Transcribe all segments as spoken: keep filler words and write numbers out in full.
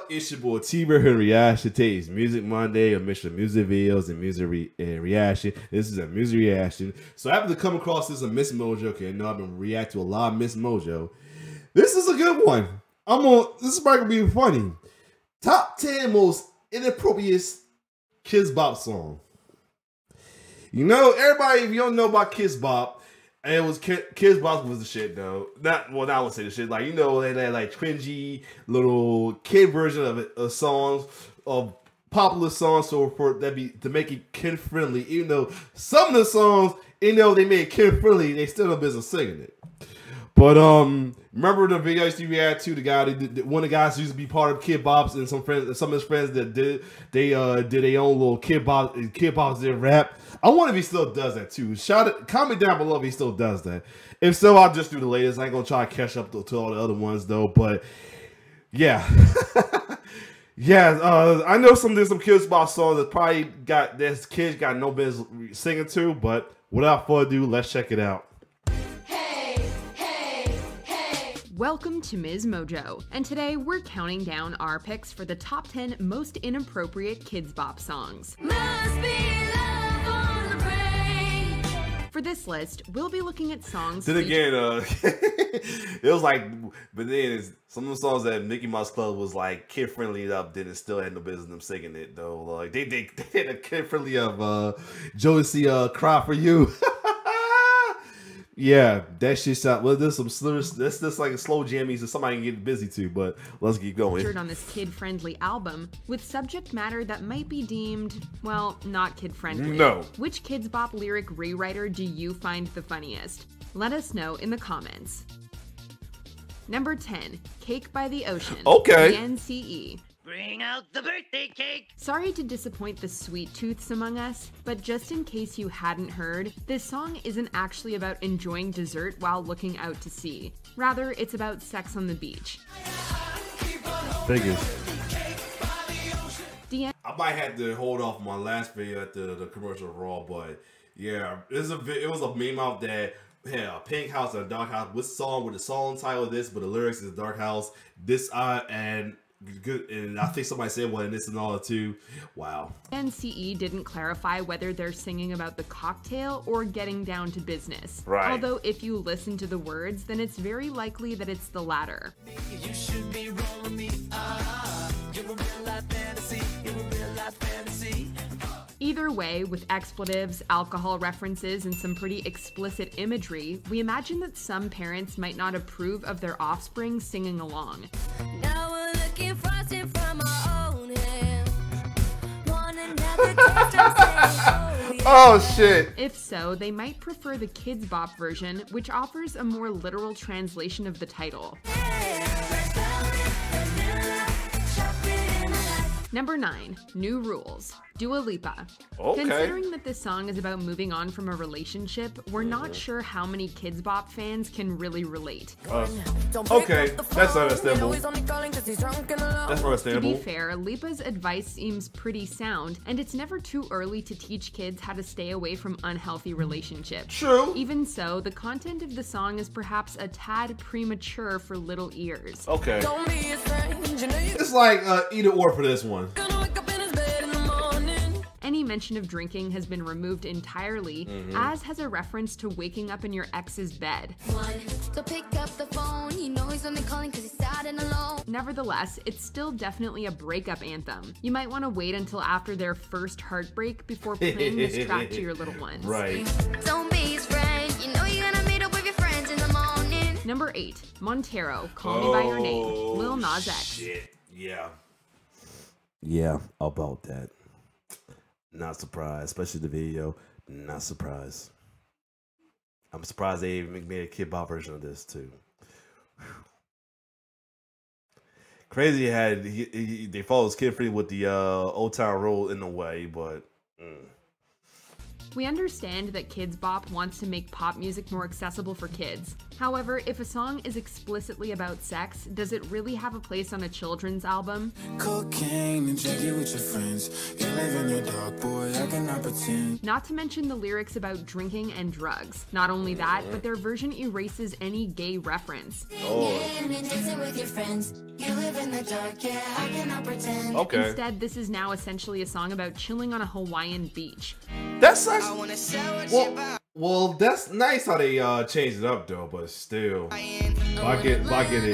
It's your boy T-Bird and Reaction. Today's Music Monday, a mixture of music videos and music re and reaction. This is a music reaction. So I happened to come across this on Miss Mojo. Okay, I know I've been reacting to a lot of Miss Mojo. This is a good one. I'm on. This is probably gonna be funny. Top ten most inappropriate Kidz Bop song. You know, everybody, if you don't know about Kidz Bop, and it was Kidz Bop was the shit though. Not well, not I would say the shit. Like, you know, they had like cringy little kid version of it, of songs, of popular songs, so for that be to make it kid friendly. Even though some of the songs, even though they made it kid friendly, they still no business singing it. But um, remember the video I used to react to, the guy that did, one of the guys who used to be part of Kidz Bop, and some friends, some of his friends that did they uh did their own little Kidz Bop, Kidz Bop did rap. I wonder if he still does that too. Shout it, comment down below if he still does that. If so, I'll just do the latest. I ain't gonna try to catch up to, to all the other ones though. But yeah, yeah. Uh, I know some there's some Kidz Bop songs that probably got this kids got no business singing to. But without further ado, let's check it out. Welcome to Miz Mojo, and today we're counting down our picks for the top ten most inappropriate Kidz Bop songs. Must be love on the brain. For this list, we'll be looking at songs. Then again, uh, it was like, but then some of the songs that Mickey Mouse Club was like kid friendly up, then it still had no business them singing it though. Like they they, they had a kid friendly of uh, Josie uh, "Cry for You." Yeah, that shit shot. Well, there's some slow. That's just like a slow jammies that somebody can get busy to. But let's keep going. Featured on this kid-friendly album with subject matter that might be deemed, well, not kid-friendly. No. Which Kidz Bop lyric rewriter do you find the funniest? Let us know in the comments. Number ten, "Cake by the Ocean." Okay. D N C E. Bring out the birthday cake! Sorry to disappoint the sweet tooths among us, but just in case you hadn't heard, this song isn't actually about enjoying dessert while looking out to sea. Rather, it's about sex on the beach. Figures. D N I might have to hold off my last video at the, the commercial raw, but yeah, it's a it was a meme out there. Yeah, a pink house and a dark house. What song with the song title of this, but the lyrics is dark house. This uh and good, and I think somebody said one, well, this and all too. Wow. N C E didn't clarify whether they're singing about the cocktail or getting down to business. Right. Although if you listen to the words, then it's very likely that it's the latter. You should be rolling me up. You're a real life fantasy. You're a real life fantasy. Either way, with expletives, alcohol references, and some pretty explicit imagery, we imagine that some parents might not approve of their offspring singing along. Now we're looking frosting from our own hand. Want another taste of oh, yeah. Oh shit. If so, they might prefer the Kidz Bop version, which offers a more literal translation of the title. Number nine, "New Rules." Dua Lipa. Okay. Considering that this song is about moving on from a relationship, we're not sure how many Kidz Bop fans can really relate. Uh, okay, that's understandable. That's To understandable. be fair, Lipa's advice seems pretty sound, and it's never too early to teach kids how to stay away from unhealthy relationships. True. Even so, the content of the song is perhaps a tad premature for little ears. Okay. Don't be a stranger, you It's like uh, either or for this one. gonna wake up in his bed in the morning. Any mention of drinking has been removed entirely, Mm-hmm. as has a reference to waking up in your ex's bed. One, so pick up the phone. You know he's only calling because he's sad and alone. Nevertheless, it's still definitely a breakup anthem. You might want to wait until after their first heartbreak before playing this track to your little ones. Right. Don't be his friend. You know you're gonna meet up with your friends in the morning. Number eight, Montero, "Call Me By Your Name." Lil Nas X. Shit. Yeah. Yeah, about that. Not surprised, especially the video. Not surprised. I'm surprised they even made a Kidz Bop version of this too. Whew. Crazy had he, he, they followed his kid free with the uh, Old Town Road in a way, but. Mm. We understand that Kidz Bop wants to make pop music more accessible for kids. However, if a song is explicitly about sex, does it really have a place on a children's album? Cocaine and drinking with your friends. You're live in the dark, boy, I cannot pretend. Not to mention the lyrics about drinking and drugs. Not only that, but their version erases any gay reference. Okay. Instead, this is now essentially a song about chilling on a Hawaiian beach. That's actually, well, well, that's nice how they uh changed it up though, but still, I get, I get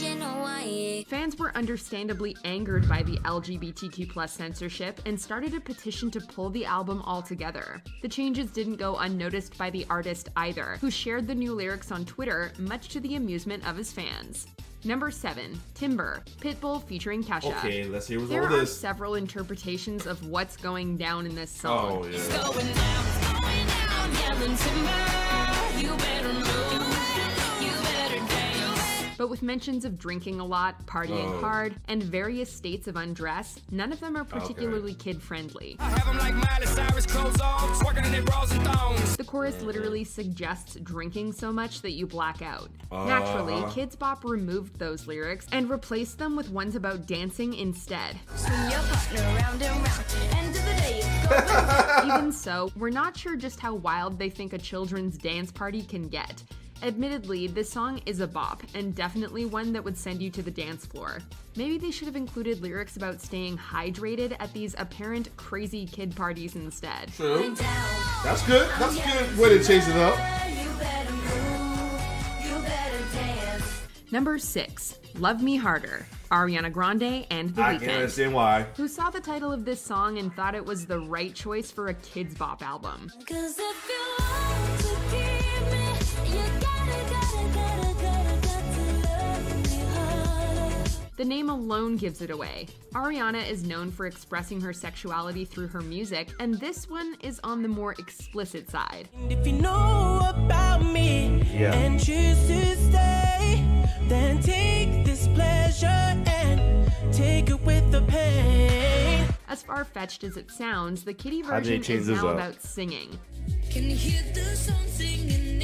it. Fans were understandably angered by the L G B T Q plus censorship and started a petition to pull the album altogether. The changes didn't go unnoticed by the artist either, who shared the new lyrics on Twitter, much to the amusement of his fans. Number seven, Timber, Pitbull featuring Kesha. Okay, let's hear what's There all are this. several interpretations of what's going down in this song. Oh yeah. Going down, it's going down, yelling timber. You better move, you better dance. But with mentions of drinking a lot, partying Oh. hard, and various states of undress, none of them are particularly kid-friendly. I have them like Miley Cyrus, clothes on, twerking in their bras and thongs. The chorus literally suggests drinking so much that you black out. Naturally, Uh-huh. Kids Bop removed those lyrics and replaced them with ones about dancing instead. Swing your partner round and round. End of the day, it's going Even so, we're not sure just how wild they think a children's dance party can get. Admittedly, this song is a bop, and definitely one that would send you to the dance floor. Maybe they should have included lyrics about staying hydrated at these apparent crazy kid parties instead. True. That's good. That's good way to change it up. You better move, you better dance. Number six, Love Me Harder, Ariana Grande and The I can Weeknd, understand why. who saw the title of this song and thought it was the right choice for a Kids Bop album. Cause if you want to keep me, you gotta, gotta, gotta, gotta, got to love me harder. The name alone gives it away. Ariana is known for expressing her sexuality through her music, and this one is on the more explicit side. If you know about me Yeah. and choose to stay, then take this pleasure and take it with the pain. As far-fetched as it sounds, the kiddie How did they version change is this now up? about singing. Can you hear the song singing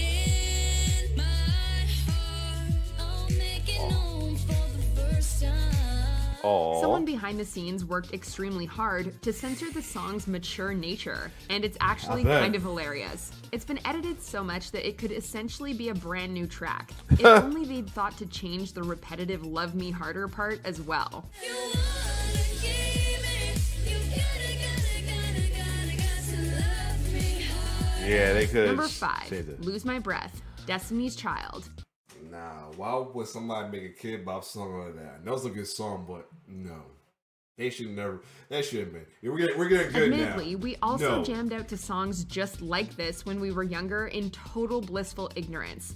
in my heart? I'll make it known for the first time. Someone behind the scenes worked extremely hard to censor the song's mature nature, and it's actually I bet. kind of hilarious. It's been edited so much that it could essentially be a brand new track, if only they'd thought to change the repetitive Love Me Harder part as well. You wanna keep me, you gotta, gotta, gotta, gotta, got to love me harder. Yeah, they could. Number five, change it. Lose My Breath, Destiny's Child. Nah, why would somebody make a Kid Bop song like that? That was a good song, but no. They should never. That should have been. We're getting, we're getting good Admittedly, now. we also No. jammed out to songs just like this when we were younger in total blissful ignorance.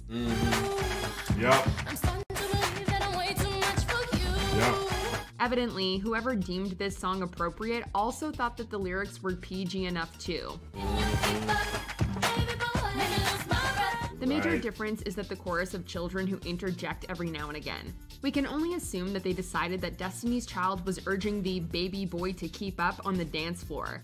Yup. I'm starting to believe that I'm way too much for you. Yup. Evidently, whoever deemed this song appropriate also thought that the lyrics were P G enough too. The major Right. difference is that the chorus of children who interject every now and again. We can only assume that they decided that Destiny's Child was urging the baby boy to keep up on the dance floor.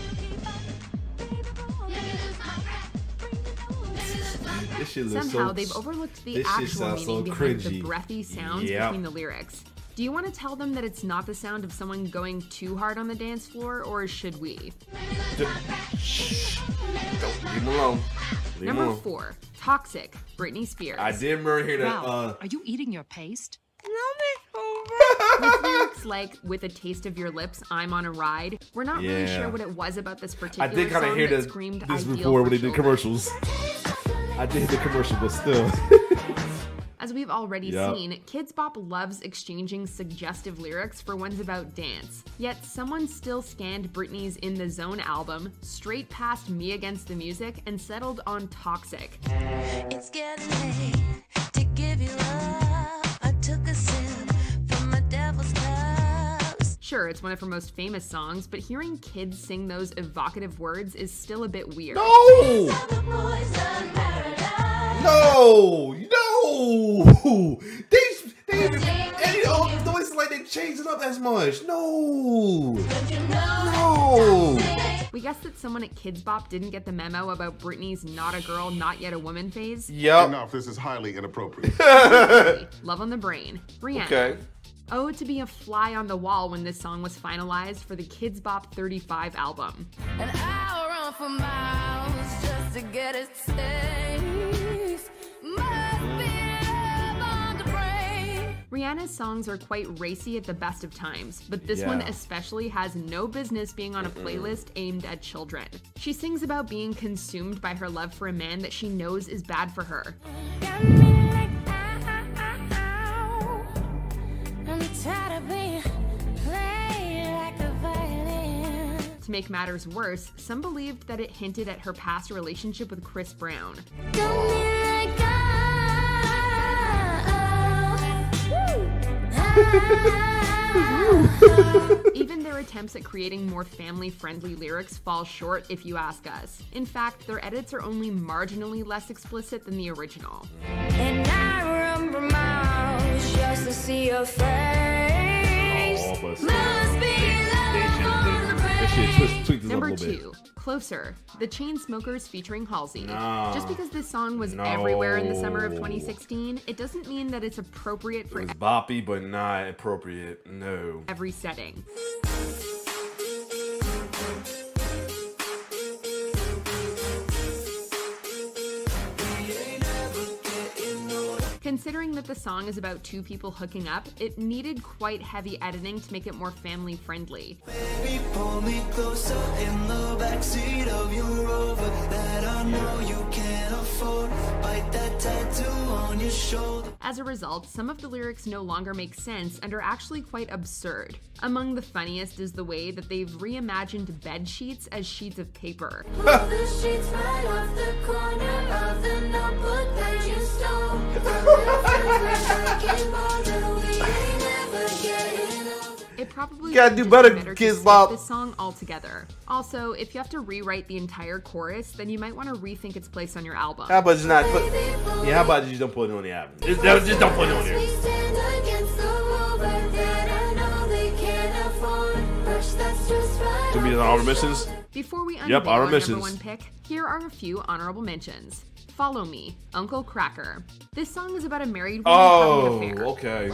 This shit looks Somehow so. they've overlooked the this shit actual sounds so meaning behind cringy. the breathy sounds Yep. between the lyrics. Do you want to tell them that it's not the sound of someone going too hard on the dance floor, or should we? Shh. Don't leave him alone. Leave him Number alone. four, Toxic, Britney Spears. I did remember hear that. Wow, Uh, are you eating your paste? With lyrics like, with a taste of your lips, I'm on a ride. We're not really Yeah. sure what it was about this I particular did kind song of hear that this, screamed this ideal before when for they did children. commercials. I did the commercial, but still. As we've already Yep. seen, Kids Bop loves exchanging suggestive lyrics for ones about dance. Yet someone still scanned Britney's In the Zone album, straight past Me Against the Music, and settled on Toxic. It's getting late to give you up. I took a sip from my devil's cups. Sure, it's one of her most famous songs, but hearing kids sing those evocative words is still a bit weird. No! The poison paradise. No! No! They, they, and, you know, though it's like they changed it up as much. No! No! We guess that someone at Kids Bop didn't get the memo about Britney's not a girl, not yet a woman phase. Yup. Enough, this is highly inappropriate. Love on the Brain, Rihanna. Okay. Oh, to be a fly on the wall when this song was finalized for the Kidz Bop thirty-five album. And I'll run for miles just to get a taste. Must be love on the brain. Rihanna's songs are quite racy at the best of times, but this Yeah. one especially has no business being on a playlist aimed at children. She sings about being consumed by her love for a man that she knows is bad for her. Got me like, ow, ow, ow. I'm tired of being played like a violin. To make matters worse, some believed that it hinted at her past relationship with Chris Brown. Got me like, ow, ow, ow. Even their attempts at creating more family-friendly lyrics fall short if you ask us. In fact, their edits are only marginally less explicit than the original. And I run for miles just to see your face. Oh, but still, Must be they, they love should, on the they, they should twist, tweak this Number up a little two, bit. Closer, The Chainsmokers featuring Halsey. Nah. Just because this song was No. everywhere in the summer of twenty sixteen, it doesn't mean that it's appropriate for It was boppy, but not appropriate. No. every setting. Considering that the song is about two people hooking up, it needed quite heavy editing to make it more family friendly. Baby, pull me closer in the backseat of your Rover that I know you can't afford. Bite that tattoo on your shoulder. As a result, some of the lyrics no longer make sense and are actually quite absurd. Among the funniest is the way that they've reimagined bed sheets as sheets of paper. Pull the sheets right off the corner of the notebook that you stole. It probably You gotta would do have been better, to Kidz skip Bop. this song altogether. Also, if you have to rewrite the entire chorus, then you might want to rethink its place on your album. How about just not put? Yeah, how about you just don't put it on the album? Just, just don't put it on there. To be the honorable mentions. Before we unveil Yep, our honorable number mentions. one pick, here are a few honorable mentions. Follow Me, Uncle Cracker. This song is about a married woman Oh, having an affair. okay.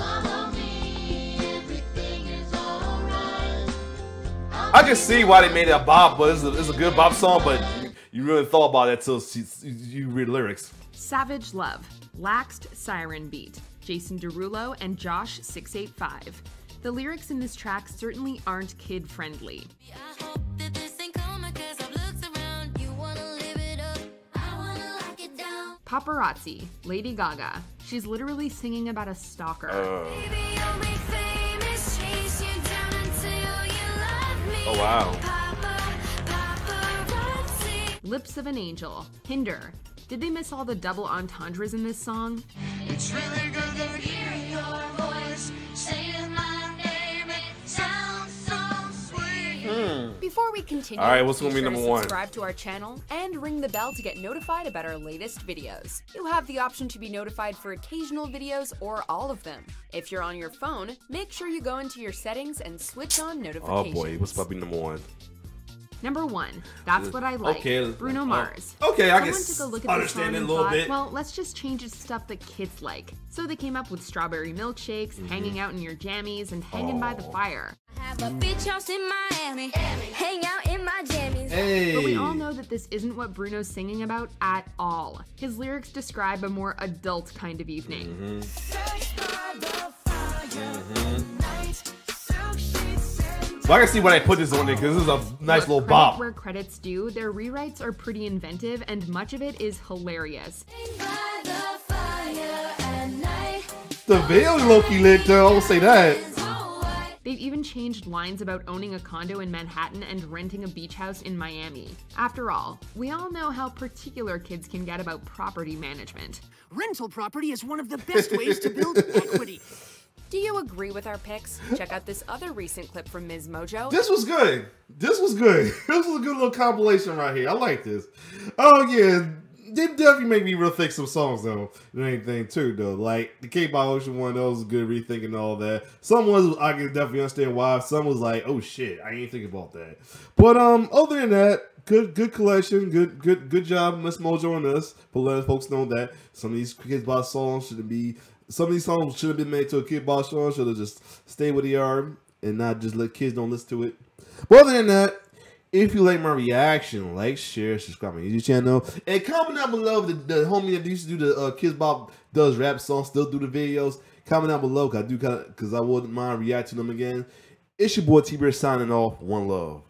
I can see why they made it a bop, but it's a, it's a good bop song. But you, you really thought about that till you, you read the lyrics. Savage Love, Laxed Siren Beat, Jason Derulo and Josh six eight five. The lyrics in this track certainly aren't kid-friendly. I hope that this ain't coming 'cause I've looked around. You wanna live it up, I wanna lock it down. Paparazzi, Lady Gaga. She's literally singing about a stalker. Uh, Baby, you'll be famous, chase you down until you love me. oh wow. Papa, paparazzi. Lips of an Angel, Hinder. Did they miss all the double entendres in this song? It's really good to hear your voice saying my name. It sounds so sweet. Before we continue, All right, what's be gonna be sure number to one? subscribe to our channel and ring the bell to get notified about our latest videos. You have the option to be notified for occasional videos or all of them. If you're on your phone, make sure you go into your settings and switch on Oh notifications. boy, what's probably number one? Number one, That's What I Like, Okay, Bruno oh, Mars. okay, I Someone can took a look at understand the it song a little and thought, bit. well, let's just change it to stuff that kids like. So they came up with strawberry milkshakes, Mm-hmm. hanging out in your jammies, and hanging by the fire. Have a beach house in Miami, hang out in my jammies. Hey. But we all know that this isn't what Bruno's singing about at all. His lyrics describe a more adult kind of evening. So I can see why they put this on there because this is a nice little Credit bop. where credit's due, their rewrites are pretty inventive, and much of it is hilarious. By the fire at night. The video low-key lit though, I will say that. They've even changed lines about owning a condo in Manhattan and renting a beach house in Miami. After all, we all know how particular kids can get about property management. Rental property is one of the best ways to build equity. Do you agree with our picks? Check out this other recent clip from Miz Mojo. This was good. This was good. This was a good little compilation right here. I like this. Oh yeah, they definitely make me rethink some songs though. And anything too though. Like the K-pop Ocean one, that was good rethinking all that. Some was I can definitely understand why. Some was like, oh shit, I ain't think about that. But um, other than that, good good collection. Good good good job, Miss Mojo, on this for letting folks know that some of these Kidz Bop songs should be some of these songs should have been made to a kid bop song. Should have just stayed where they are and not just let kids don't listen to it. But other than that, if you like my reaction, like, share, subscribe to my YouTube channel, and comment down below if the, the homie that used to do the uh, Kids Bop does rap songs, still do the videos. Comment down below, cause I do, cause I wouldn't mind reacting to them again. It's your boy T-Bear signing off. One love.